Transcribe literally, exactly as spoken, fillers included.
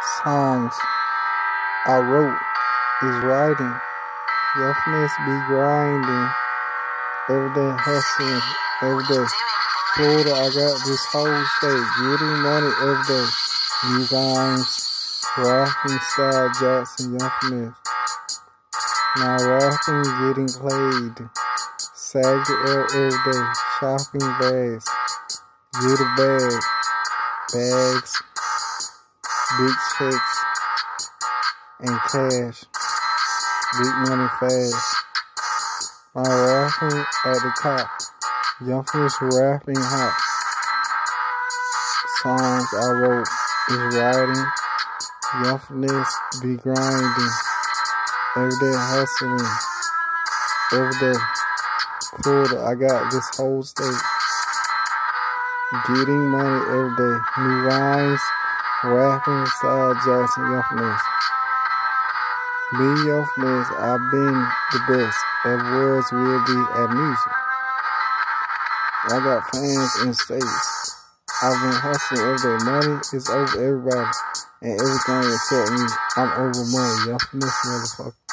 Songs I wrote is writing. Your Faness be grinding. Every day hustling. Every day. Florida, I got this whole state. Getting money every day. New rhymes. Rapping style Jackson, Young Faness. Now rapping getting played. Sag L every day. Shopping bags. Get a bag. Bags. Big checks. And cash. Big money fast. My rapping at the top. Young Faness rapping hot. Songs I wrote is writing. Young Faness be grinding. Every day hustling. Every day. Florida, I got this whole state. Getting money every day. New rhymes. Rapping style Jackson, Young Faness. Me, Young Faness, I've been the best. Ever was, will be at music. I got fans in states. I've been hustling every day. Money is over everybody and everything except me. I'm over money. Young Faness, motherfucker.